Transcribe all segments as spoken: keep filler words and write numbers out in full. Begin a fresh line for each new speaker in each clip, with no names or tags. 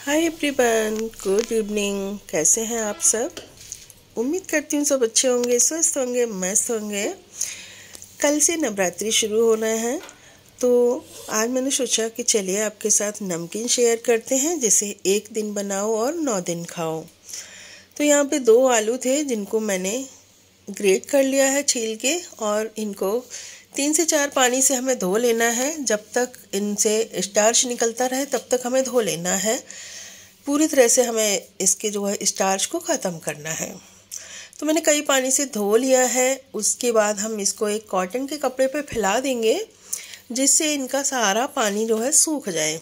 Hi everyone, good evening. कैसे हैं आप सब? उम्मीद करती हूँ सब अच्छे होंगे, स्वस्थ होंगे, मस्त होंगे। कल से नवरात्रि शुरू होना है, तो आज मैंने सोचा कि चलिए आपके साथ नमकीन शेयर करते हैं, जिसे एक दिन बनाओ और नौ दिन खाओ। तो यहाँ पे दो आलू थे जिनको मैंने ग्रेट कर लिया है छील के, और इनको तीन से चार पानी से हमें धो लेना है। जब तक इनसे स्टार्च निकलता रहे तब तक हमें धो लेना है। पूरी तरह से हमें इसके जो है स्टार्च को ख़त्म करना है। तो मैंने कई पानी से धो लिया है। उसके बाद हम इसको एक कॉटन के कपड़े पे फैला देंगे, जिससे इनका सारा पानी जो है सूख जाए।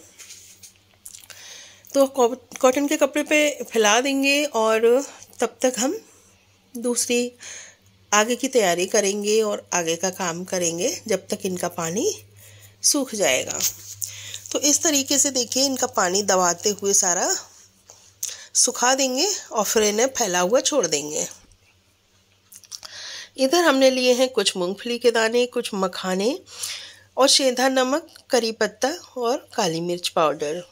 तो कॉटन के कपड़े पे फैला देंगे और तब तक हम दूसरी आगे की तैयारी करेंगे और आगे का काम करेंगे जब तक इनका पानी सूख जाएगा। तो इस तरीके से देखिए, इनका पानी दबाते हुए सारा सुखा देंगे और फिर इन्हें फैला हुआ छोड़ देंगे। इधर हमने लिए हैं कुछ मूंगफली के दाने, कुछ मखाने और सेंधा नमक, करी पत्ता और काली मिर्च पाउडर।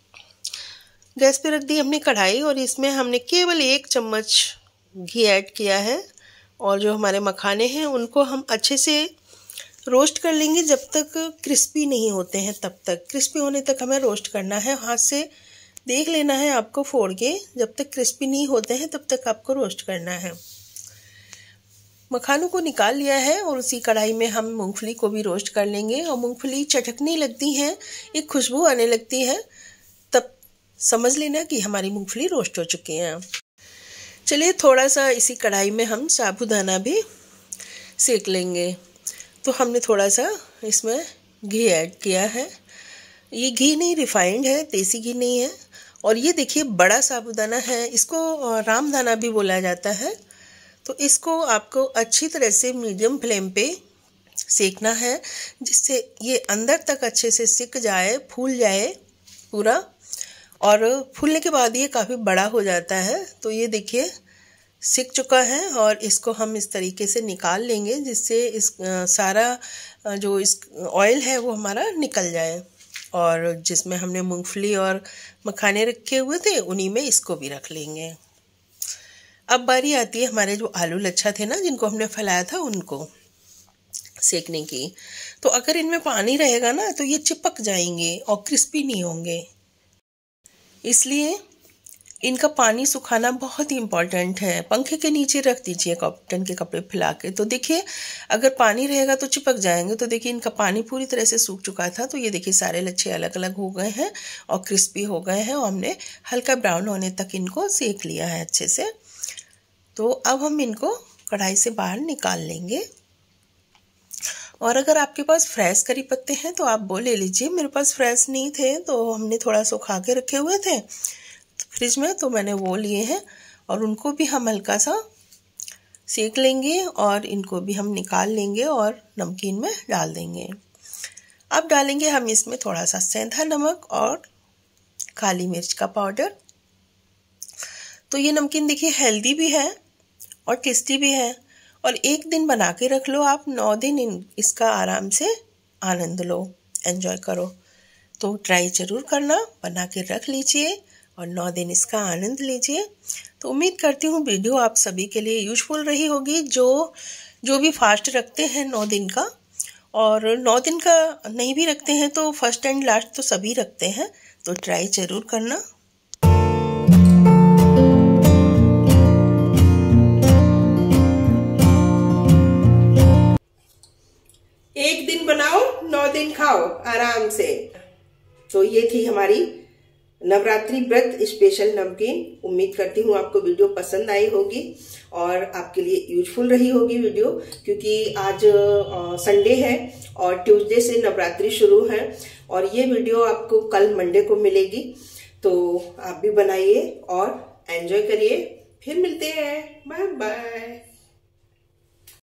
गैस पे रख दी हमने कढ़ाई और इसमें हमने केवल एक चम्मच घी ऐड किया है। और जो हमारे मखाने हैं उनको हम अच्छे से रोस्ट कर लेंगे। जब तक क्रिस्पी नहीं होते हैं तब तक, क्रिस्पी होने तक हमें रोस्ट करना है। हाथ से देख लेना है आपको फोड़ के, जब तक क्रिस्पी नहीं होते हैं तब तक आपको रोस्ट करना है। मखानों को निकाल लिया है और उसी कढ़ाई में हम मूंगफली को भी रोस्ट कर लेंगे। और मूंगफली चटकने लगती हैं, एक खुशबू आने लगती है, तब समझ लेना कि हमारी मूंगफली रोस्ट हो चुकी हैं। चलिए थोड़ा सा इसी कढ़ाई में हम साबूदाना भी सेक लेंगे। तो हमने थोड़ा सा इसमें घी ऐड किया है। ये घी नहीं, रिफाइंड है, देसी घी नहीं है। और ये देखिए बड़ा साबूदाना है, इसको रामदाना भी बोला जाता है। तो इसको आपको अच्छी तरह से मीडियम फ्लेम पे सेकना है, जिससे ये अंदर तक अच्छे से सिक जाए, फूल जाए पूरा। और फूलने के बाद ये काफ़ी बड़ा हो जाता है। तो ये देखिए सिक चुका है और इसको हम इस तरीके से निकाल लेंगे, जिससे इस आ, सारा जो इस ऑयल है वो हमारा निकल जाए। और जिसमें हमने मूंगफली और मखाने रखे हुए थे उन्हीं में इसको भी रख लेंगे। अब बारी आती है हमारे जो आलू लच्छा थे ना, जिनको हमने फैलाया था, उनको सेकने की। तो अगर इनमें पानी रहेगा ना तो ये चिपक जाएंगे और क्रिस्पी नहीं होंगे। इसलिए इनका पानी सुखाना बहुत ही इम्पॉर्टेंट है। पंखे के नीचे रख दीजिए कॉटन के कपड़े फैला के। तो देखिए अगर पानी रहेगा तो चिपक जाएंगे। तो देखिए इनका पानी पूरी तरह से सूख चुका था। तो ये देखिए सारे लच्छे अलग अलग हो गए हैं और क्रिस्पी हो गए हैं, और हमने हल्का ब्राउन होने तक इनको सेक लिया है अच्छे से। तो अब हम इनको कढ़ाई से बाहर निकाल लेंगे। और अगर आपके पास फ्रेश करी पत्ते हैं तो आप वो ले लीजिए। मेरे पास फ्रेश नहीं थे तो हमने थोड़ा सुखा के रखे हुए थे फ्रिज में, तो मैंने वो लिए हैं। और उनको भी हम हल्का सा सेक लेंगे और इनको भी हम निकाल लेंगे और नमकीन में डाल देंगे। अब डालेंगे हम इसमें थोड़ा सा सेंधा नमक और काली मिर्च का पाउडर। तो ये नमकीन देखिए हेल्दी भी है और टेस्टी भी है। और एक दिन बना के रख लो आप, नौ दिन इन इसका आराम से आनंद लो, एंजॉय करो। तो ट्राई ज़रूर करना, बना के रख लीजिए और नौ दिन इसका आनंद लीजिए। तो उम्मीद करती हूँ वीडियो आप सभी के लिए यूजफुल रही होगी, जो जो भी फास्ट रखते हैं नौ दिन का, और नौ दिन का नहीं भी रखते हैं तो फर्स्ट एंड लास्ट तो सभी रखते हैं। तो ट्राई ज़रूर करना। एक दिन बनाओ, नौ दिन खाओ आराम से। तो ये थी हमारी नवरात्रि व्रत स्पेशल नमकीन। उम्मीद करती हूँ आपको वीडियो पसंद आई होगी और आपके लिए यूजफुल रही होगी वीडियो, क्योंकि आज संडे है और ट्यूसडे से नवरात्रि शुरू है। और ये वीडियो आपको कल मंडे को मिलेगी। तो आप भी बनाइए और एंजॉय करिए। फिर मिलते हैं, बाय बाय।